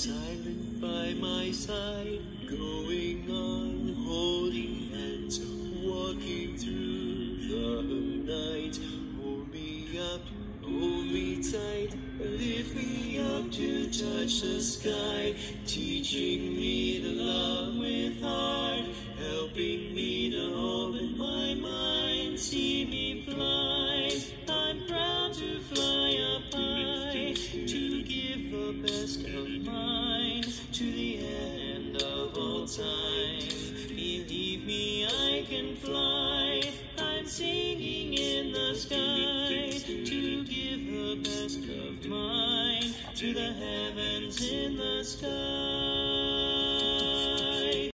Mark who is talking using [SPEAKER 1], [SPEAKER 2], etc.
[SPEAKER 1] silent by my side, going on, holding hands, walking through the night. Hold me up, hold me tight, lift me up to touch the sky, teaching me to love with heart, helping me to open my mind, see me fly. I'm proud to fly up high, to give the best of mine to the end of all time. Believe me, I can fly. I'm singing in the sky, to give the best of mine to the heavens in the sky.